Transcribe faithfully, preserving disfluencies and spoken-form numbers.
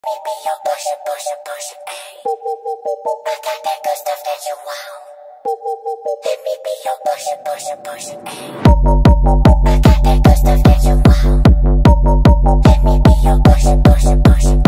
Me be your pusher, pusher, pusher, ayy. I got that good stuff that you want. Let me be your pusher, pusher, pusher, ayy. I got that good stuff that you want. Let me be your pusher, pusher, pusher.